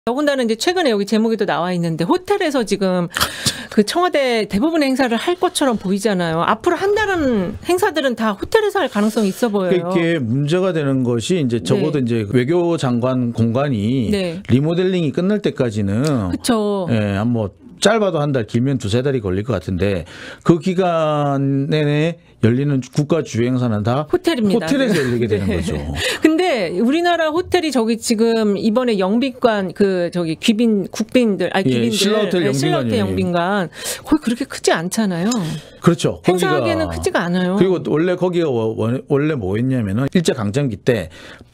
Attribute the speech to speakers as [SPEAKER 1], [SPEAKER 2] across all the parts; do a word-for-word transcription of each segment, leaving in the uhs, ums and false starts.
[SPEAKER 1] 더군다나 이제 최근에 여기 제목에도 나와 있는데 호텔에서 지금 그 청와대 대부분의 행사를 할 것처럼 보이잖아요. 앞으로 한다는 행사들은 다 호텔에서 할 가능성이 있어 보여요.
[SPEAKER 2] 이게 문제가 되는 것이 이제 적어도 네. 이제 외교장관 공간이 네. 리모델링이 끝날 때까지는
[SPEAKER 1] 그렇죠.
[SPEAKER 2] 예, 한 뭐 짧아도 한 달, 길면 두세 달이 걸릴 것 같은데 그 기간 내내 열리는 국가 주요 행사는 다
[SPEAKER 1] 호텔입니다.
[SPEAKER 2] 호텔에서 열리게 되는
[SPEAKER 1] 네.
[SPEAKER 2] 거죠.
[SPEAKER 1] 근데 우리나라 호텔이 저기 지금 이번에 영빈관 그 저기 귀빈 국빈들 아니 귀빈들
[SPEAKER 2] 예, 신라호텔 영빈관
[SPEAKER 1] 신라호텔 영빈관 거기 그렇게 크지 않잖아요.
[SPEAKER 2] 그렇죠.
[SPEAKER 1] 행사하기에는 크지가 않아요.
[SPEAKER 2] 그리고 원래 거기가 원래 뭐였냐면은 일제 강점기 때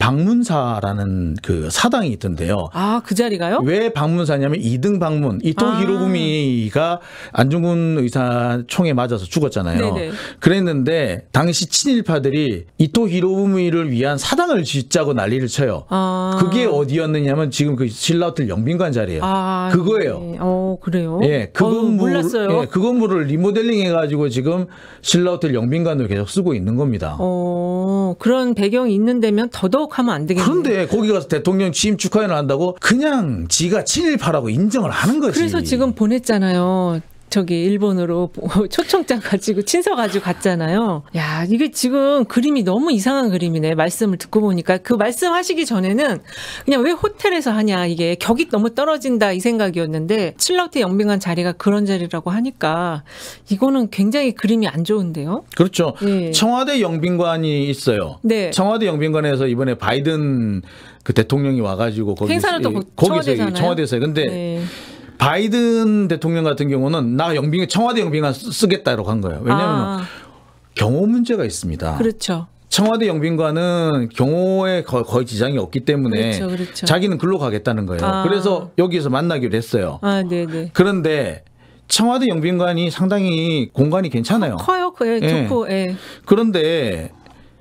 [SPEAKER 2] 방문사라는 그 사당이 있던데요.
[SPEAKER 1] 아, 그 자리가요?
[SPEAKER 2] 왜 방문사냐면 이 등 방문 이토
[SPEAKER 1] 아.
[SPEAKER 2] 히로부미가 안중근 의사 총에 맞아서 죽었잖아요.
[SPEAKER 1] 네네.
[SPEAKER 2] 그랬는데 당시 친일파들이 이토 히로부미를 위한 사당을 짓자고 난리를 쳐요.
[SPEAKER 1] 아.
[SPEAKER 2] 그게 어디였느냐면 지금 그 신라호텔 영빈관 자리예요.
[SPEAKER 1] 아,
[SPEAKER 2] 그거예요.
[SPEAKER 1] 네. 어, 그래요?
[SPEAKER 2] 예, 그
[SPEAKER 1] 어,
[SPEAKER 2] 건물,
[SPEAKER 1] 몰랐어요.
[SPEAKER 2] 예, 그 건물을 리모델링 해가지고 지금 신라호텔 영빈관으로 계속 쓰고 있는 겁니다.
[SPEAKER 1] 어, 그런 배경이 있는 데면 더더욱 하면 안 되겠네요.
[SPEAKER 2] 그런데 거기 가서 대통령 취임 축하회를 한다고 그냥 지가 친일파라고 인정을 하는 거지.
[SPEAKER 1] 그래서 지금 보냈잖아요. 저기 일본으로 초청장 가지고 친서 가지고 갔잖아요. 야, 이게 지금 그림이 너무 이상한 그림이네. 말씀을 듣고 보니까 그 말씀하시기 전에는 그냥 왜 호텔에서 하냐 이게 격이 너무 떨어진다 이 생각이었는데 신라호텔 영빈관 자리가 그런 자리라고 하니까 이거는 굉장히 그림이 안 좋은데요.
[SPEAKER 2] 그렇죠.
[SPEAKER 1] 예.
[SPEAKER 2] 청와대 영빈관이 있어요.
[SPEAKER 1] 네.
[SPEAKER 2] 청와대 영빈관에서 이번에 바이든 그 대통령이 와가지고 거기
[SPEAKER 1] 행사는 또
[SPEAKER 2] 거기서
[SPEAKER 1] 청와대잖아요.
[SPEAKER 2] 청와대에서 근데. 네. 바이든 대통령 같은 경우는 나 영빈 청와대 영빈관 쓰겠다라고 한 거예요. 왜냐하면 아. 경호 문제가 있습니다.
[SPEAKER 1] 그렇죠.
[SPEAKER 2] 청와대 영빈관은 경호에 거의 지장이 없기 때문에
[SPEAKER 1] 그렇죠, 그렇죠.
[SPEAKER 2] 자기는 글로 가겠다는 거예요.
[SPEAKER 1] 아.
[SPEAKER 2] 그래서 여기서 만나기로 했어요.
[SPEAKER 1] 아, 네네.
[SPEAKER 2] 그런데 청와대 영빈관이 상당히 공간이 괜찮아요.
[SPEAKER 1] 커요, 예, 좋고. 예.
[SPEAKER 2] 그런데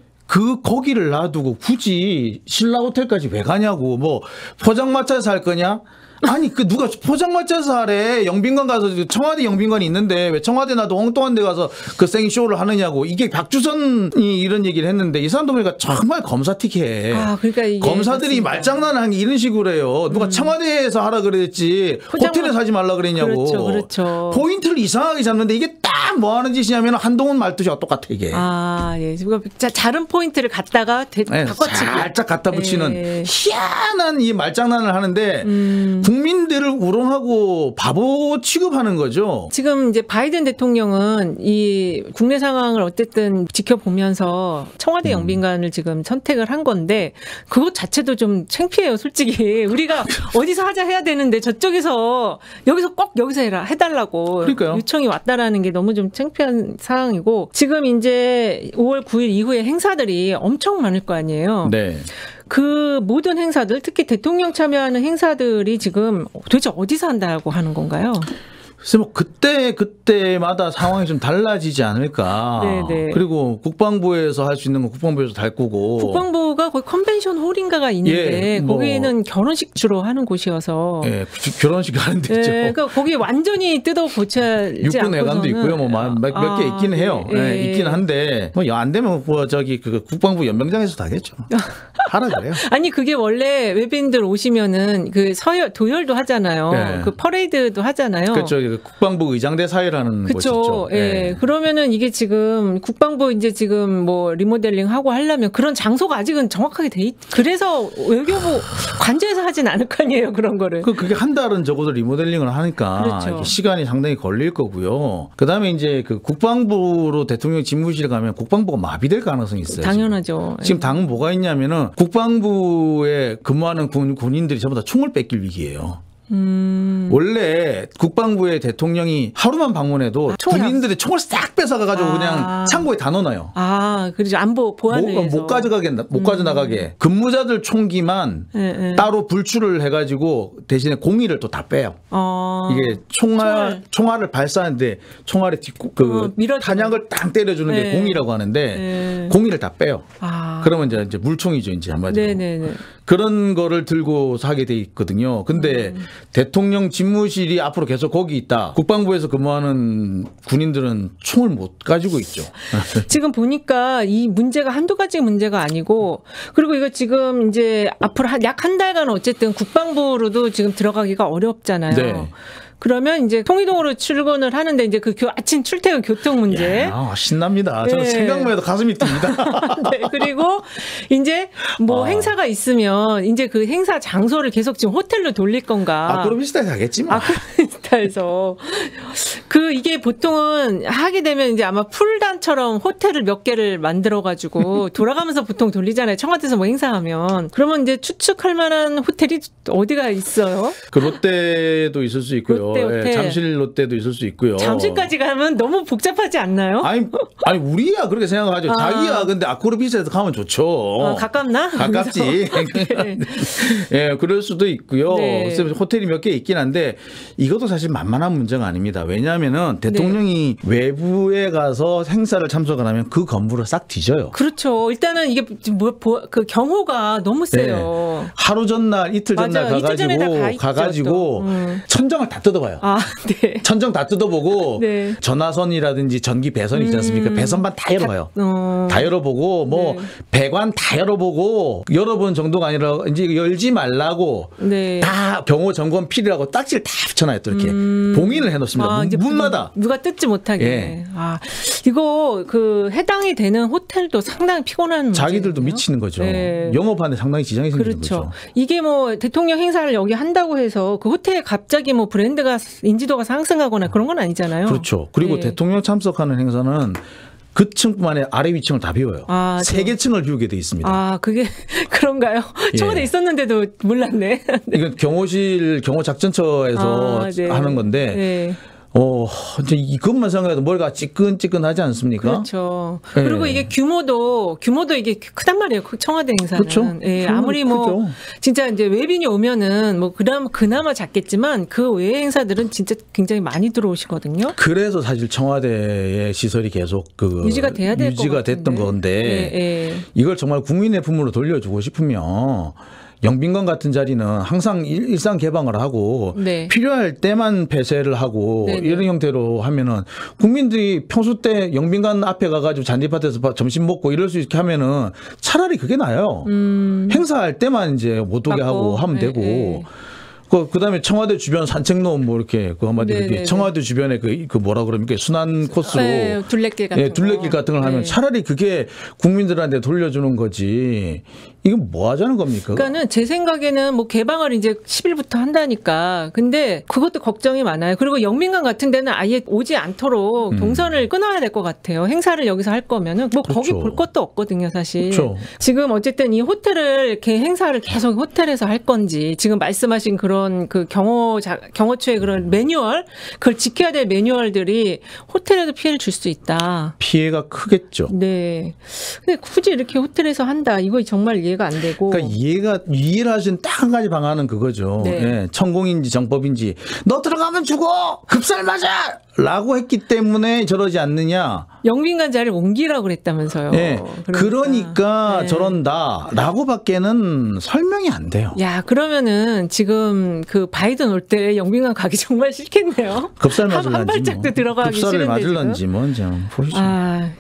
[SPEAKER 2] 그 거기를 놔두고 굳이 신라 호텔까지 왜 가냐고. 뭐 포장마차에서 할 거냐? 아니 그 누가 포장마차에서 하래. 영빈관 가서 청와대 영빈관이 있는데 왜 청와대 나도 엉뚱한 데 가서 그 생쇼를 하느냐고. 이게 박주선이 이런 얘기를 했는데 이 사람도 보니까 정말 검사틱해.
[SPEAKER 1] 아, 그러니까 이게
[SPEAKER 2] 검사들이
[SPEAKER 1] 맞습니다.
[SPEAKER 2] 말장난을 하는 게 이런 식으로 해요. 누가 음. 청와대에서 하라 그랬지 포장마... 호텔에서 하지 말라 그랬냐고.
[SPEAKER 1] 그렇죠, 그렇죠.
[SPEAKER 2] 포인트를 이상하게 잡는데 이게 딱 뭐 하는 짓이냐면 한동훈 말투가 똑같아 이게.
[SPEAKER 1] 아, 예. 자, 다른 포인트를 갖다가 대,
[SPEAKER 2] 네,
[SPEAKER 1] 바꿔치기.
[SPEAKER 2] 살짝 갖다 붙이는
[SPEAKER 1] 예.
[SPEAKER 2] 희한한 이 말장난을 하는데
[SPEAKER 1] 음.
[SPEAKER 2] 국민들을 우롱하고 바보 취급하는 거죠.
[SPEAKER 1] 지금 이제 바이든 대통령은 이 국내 상황을 어쨌든 지켜보면서 청와대
[SPEAKER 2] 음.
[SPEAKER 1] 영빈관을 지금 선택을 한 건데 그것 자체도 좀 창피해요, 솔직히. 우리가 어디서 하자 해야 되는데 저쪽에서 여기서 꼭 여기서 해라 해달라고
[SPEAKER 2] 그러니까요.
[SPEAKER 1] 요청이 왔다라는 게 너무 좀 창피한 상황이고 지금 이제 오월 구일 이후에 행사들이 엄청 많을 거 아니에요.
[SPEAKER 2] 네.
[SPEAKER 1] 그 모든 행사들, 특히 대통령 참여하는 행사들이 지금 도대체 어디서 한다고 하는 건가요?
[SPEAKER 2] 글쎄 뭐 그때 그때마다 상황이 좀 달라지지 않을까.
[SPEAKER 1] 네네.
[SPEAKER 2] 그리고 국방부에서 할 수 있는 건 국방부에서 다 할 거고.
[SPEAKER 1] 국방부가 거의 컨벤션 홀인가가 있는데
[SPEAKER 2] 예, 뭐.
[SPEAKER 1] 거기는 결혼식 주로 하는 곳이어서.
[SPEAKER 2] 예, 결혼식 하는 데죠.
[SPEAKER 1] 예, 그러니까 거기 완전히 뜯어 고쳐지
[SPEAKER 2] 육군 애관도 있고요. 뭐 몇 개
[SPEAKER 1] 아,
[SPEAKER 2] 있긴 해요.
[SPEAKER 1] 예,
[SPEAKER 2] 예, 있긴 한데 뭐 안 되면 뭐 저기 그 국방부 연병장에서 다 하겠죠. 하라 그래요.
[SPEAKER 1] 아니 그게 원래 외빈들 오시면은 그 서열 도열도 하잖아요.
[SPEAKER 2] 네.
[SPEAKER 1] 그 퍼레이드도 하잖아요.
[SPEAKER 2] 그렇죠. 국방부 의장대 사회라는
[SPEAKER 1] 그쵸.
[SPEAKER 2] 곳이죠.
[SPEAKER 1] 예.
[SPEAKER 2] 네.
[SPEAKER 1] 그러면은 이게 지금 국방부 이제 지금 뭐 리모델링 하고 하려면 그런 장소가 아직은 정확하게 돼 있. 그래서 외교부 관저에서 하진 않을 거 아니에요 그런 거를.
[SPEAKER 2] 그 그게 한 달은 적어도 리모델링을 하니까
[SPEAKER 1] 그렇죠.
[SPEAKER 2] 시간이 상당히 걸릴 거고요. 그다음에 이제 그 국방부로 대통령 집무실 가면 국방부가 마비될 가능성이 있어요.
[SPEAKER 1] 당연하죠.
[SPEAKER 2] 지금, 지금 당은 뭐가 있냐면은 국방부에 근무하는 군, 군인들이 전부 다 총을 뺏길 위기예요.
[SPEAKER 1] 음.
[SPEAKER 2] 원래 국방부의 대통령이 하루만 방문해도 아, 군인들이 총을 싹 뺏어가가지고 아. 그냥 창고에 다 넣어놔요.
[SPEAKER 1] 아, 그렇죠. 안보 보안을
[SPEAKER 2] 못,
[SPEAKER 1] 위해서.
[SPEAKER 2] 못 가져가게, 못 가져나가게. 음. 근무자들 총기만
[SPEAKER 1] 네, 네.
[SPEAKER 2] 따로 불출을 해가지고 대신에 공의를 또 다 빼요.
[SPEAKER 1] 어.
[SPEAKER 2] 이게 총알, 총알, 총알을 발사하는데 총알에 뒷, 그 어, 탄약을 딱 때려주는 네. 게 공의라고 하는데 네. 공의를 다 빼요. 아. 그러면 이제, 이제 물총이죠, 이제 한마디로.
[SPEAKER 1] 네네네.
[SPEAKER 2] 그런 거를 들고 사게 돼 있거든요. 근데 음. 대통령 집무실이 앞으로 계속 거기 있다. 국방부에서 근무하는 군인들은 총을 못 가지고 있죠.
[SPEAKER 1] 지금 보니까 이 문제가 한두 가지 문제가 아니고 그리고 이거 지금 이제 앞으로 약 한 달간 어쨌든 국방부로도 지금 들어가기가 어렵잖아요.
[SPEAKER 2] 네.
[SPEAKER 1] 그러면 이제 통이동으로 출근을 하는데 이제 그 교, 아침 출퇴근 교통 문제.
[SPEAKER 2] 야, 신납니다. 저는
[SPEAKER 1] 네.
[SPEAKER 2] 생각만 해도 가슴이 뜁니다.
[SPEAKER 1] 네, 그리고 이제 뭐
[SPEAKER 2] 아.
[SPEAKER 1] 행사가 있으면 이제 그 행사 장소를 계속 지금 호텔로 돌릴 건가.
[SPEAKER 2] 아크로비스타에 가겠지 뭐.
[SPEAKER 1] 아크로비스타에서 그 이게 보통은 하게 되면 이제 아마 풀단처럼 호텔을 몇 개를 만들어 가지고 돌아가면서 보통 돌리잖아요. 청와대에서 뭐 행사하면. 그러면 이제 추측할 만한 호텔이 어디가 있어요?
[SPEAKER 2] 그 롯데도 있을 수 있고요.
[SPEAKER 1] 롯데 호텔.
[SPEAKER 2] 예, 잠실 롯데도 있을 수 있고요.
[SPEAKER 1] 잠실까지 가면 너무 복잡하지 않나요?
[SPEAKER 2] 아니, 아니 우리야 그렇게 생각하죠.
[SPEAKER 1] 아.
[SPEAKER 2] 자기야 근데 아크로비스에서 가면 좋죠.
[SPEAKER 1] 아, 가깝나?
[SPEAKER 2] 가깝지.
[SPEAKER 1] 네.
[SPEAKER 2] 예, 그럴 수도 있고요.
[SPEAKER 1] 네.
[SPEAKER 2] 그래서 호텔이 몇 개 있긴 한데 이것도 사실 만만한 문제가 아닙니다. 왜냐하면은 대통령이
[SPEAKER 1] 네.
[SPEAKER 2] 외부에 가서 행사를 참석을 하면 그 건물을 싹 뒤져요.
[SPEAKER 1] 그렇죠. 일단은 이게 뭐, 그 경호가 너무 세요.
[SPEAKER 2] 네. 하루 전날, 이틀 전날
[SPEAKER 1] 맞아요. 이틀 전에 다
[SPEAKER 2] 가가지고
[SPEAKER 1] 가 있죠,
[SPEAKER 2] 가가지고
[SPEAKER 1] 또. 음.
[SPEAKER 2] 천정을 다 뜯어봐요.
[SPEAKER 1] 아, 네.
[SPEAKER 2] 천정 다 뜯어보고
[SPEAKER 1] 네.
[SPEAKER 2] 전화선이라든지 전기 배선 있지 않습니까?
[SPEAKER 1] 음.
[SPEAKER 2] 배선만 다 열어봐요.
[SPEAKER 1] 어.
[SPEAKER 2] 다 열어보고 뭐
[SPEAKER 1] 네.
[SPEAKER 2] 배관 다 열어보고 열어본 정도가 아니라 이제 열지 말라고
[SPEAKER 1] 네.
[SPEAKER 2] 다 경호 점검 필이라고 딱지를 다 붙여놔요. 또 이렇게 봉인을 해놓습니다.
[SPEAKER 1] 아,
[SPEAKER 2] 문,
[SPEAKER 1] 이제
[SPEAKER 2] 문마다.
[SPEAKER 1] 누가 뜯지 못하게.
[SPEAKER 2] 예.
[SPEAKER 1] 아, 이거 그 해당이 되는 호텔도 상당히 피곤한
[SPEAKER 2] 자기들도
[SPEAKER 1] 문제네요.
[SPEAKER 2] 미치는 거죠.
[SPEAKER 1] 네.
[SPEAKER 2] 영업하는데 상당히 지장이 생기는
[SPEAKER 1] 그렇죠.
[SPEAKER 2] 거죠.
[SPEAKER 1] 이게 뭐 대통령 행사를 여기 한다고 해서 그 호텔에 갑자기 뭐 브랜드가 인지도가 상승하거나 그런 건 아니잖아요.
[SPEAKER 2] 그렇죠. 그리고
[SPEAKER 1] 네.
[SPEAKER 2] 대통령 참석하는 행사는 그 층뿐만 아니라 아래 위층을 다 비워요.
[SPEAKER 1] 아,
[SPEAKER 2] 세 개 층을 비우게 돼 있습니다.
[SPEAKER 1] 아, 그게 그런가요?
[SPEAKER 2] 예.
[SPEAKER 1] 청와대 있었는데도 몰랐네.
[SPEAKER 2] 이건 경호실 경호작전처에서
[SPEAKER 1] 아, 네.
[SPEAKER 2] 하는 건데
[SPEAKER 1] 네.
[SPEAKER 2] 어, 이제 이것만 생각해도 머리가 찌끈찌끈하지 않습니까?
[SPEAKER 1] 그렇죠.
[SPEAKER 2] 예.
[SPEAKER 1] 그리고 이게 규모도 규모도 이게 크단 말이에요. 청와대 행사는.
[SPEAKER 2] 그렇죠.
[SPEAKER 1] 예,
[SPEAKER 2] 규모는
[SPEAKER 1] 아무리 뭐
[SPEAKER 2] 크죠.
[SPEAKER 1] 진짜 이제 외빈이 오면은 뭐 그나마 그나마 작겠지만 그 외의 행사들은 진짜 굉장히 많이 들어오시거든요.
[SPEAKER 2] 그래서 사실 청와대의 시설이 계속 그
[SPEAKER 1] 유지가 돼야 될 것
[SPEAKER 2] 유지가
[SPEAKER 1] 같은데.
[SPEAKER 2] 됐던 건데
[SPEAKER 1] 예, 예.
[SPEAKER 2] 이걸 정말 국민의 품으로 돌려주고 싶으면 영빈관 같은 자리는 항상 일- 일상 개방을 하고
[SPEAKER 1] 네.
[SPEAKER 2] 필요할 때만 폐쇄를 하고
[SPEAKER 1] 네네.
[SPEAKER 2] 이런 형태로 하면은 국민들이 평소 때 영빈관 앞에 가가지고 잔디밭에서 바- 점심 먹고 이럴 수 있게 하면은 차라리 그게 나아요.
[SPEAKER 1] 음,
[SPEAKER 2] 행사할 때만 이제 못 오게
[SPEAKER 1] 맞고.
[SPEAKER 2] 하고 하면
[SPEAKER 1] 네,
[SPEAKER 2] 되고.
[SPEAKER 1] 네.
[SPEAKER 2] 그, 그 다음에 청와대 주변 산책로 뭐 이렇게 그 한마디로
[SPEAKER 1] 네네네.
[SPEAKER 2] 이렇게 청와대 주변에 그, 그 뭐라 그럽니까 순환 코스로
[SPEAKER 1] 네, 둘레길 같은
[SPEAKER 2] 예, 둘레길
[SPEAKER 1] 거.
[SPEAKER 2] 같은 걸 하면
[SPEAKER 1] 네.
[SPEAKER 2] 차라리 그게 국민들한테 돌려주는 거지. 이건 뭐 하자는 겁니까?
[SPEAKER 1] 그러니까는 제 생각에는 뭐 개방을 이제 십 일부터 한다니까. 근데 그것도 걱정이 많아요. 그리고 영민관 같은 데는 아예 오지 않도록
[SPEAKER 2] 음.
[SPEAKER 1] 동선을 끊어야 될 것 같아요. 행사를 여기서 할 거면은 뭐 거기
[SPEAKER 2] 그렇죠.
[SPEAKER 1] 볼 것도 없거든요, 사실.
[SPEAKER 2] 그렇죠.
[SPEAKER 1] 지금 어쨌든 이 호텔을 이렇게 행사를 계속 호텔에서 할 건지 지금 말씀하신 그런 그 경호 자, 경호처의 그런 매뉴얼 그걸 지켜야 될 매뉴얼들이 호텔에도 피해를 줄 수 있다.
[SPEAKER 2] 피해가 크겠죠.
[SPEAKER 1] 네. 근데 굳이 이렇게 호텔에서 한다. 이거 정말 이해가 안 되고.
[SPEAKER 2] 그러니까 이해가 이해를 하신 딱 한 가지 방안은 그거죠.
[SPEAKER 1] 네.
[SPEAKER 2] 예, 천공인지 정법인지 너 들어가면 죽어 급살 맞아라고 했기 때문에 저러지 않느냐.
[SPEAKER 1] 영빈관 자리를 옮기라고 그랬다면서요.
[SPEAKER 2] 예, 그러니까,
[SPEAKER 1] 네.
[SPEAKER 2] 저런다라고밖에는 설명이 안 돼요.
[SPEAKER 1] 야, 그러면은 지금 그 바이든 올 때 영빈관 가기 정말 싫겠네요.
[SPEAKER 2] 급살
[SPEAKER 1] 한- 한
[SPEAKER 2] 맞을런지
[SPEAKER 1] 발짝도
[SPEAKER 2] 뭐.
[SPEAKER 1] 들어가기
[SPEAKER 2] 급살을
[SPEAKER 1] 싫은데
[SPEAKER 2] 맞을런지 뭔지 모르죠.
[SPEAKER 1] 아,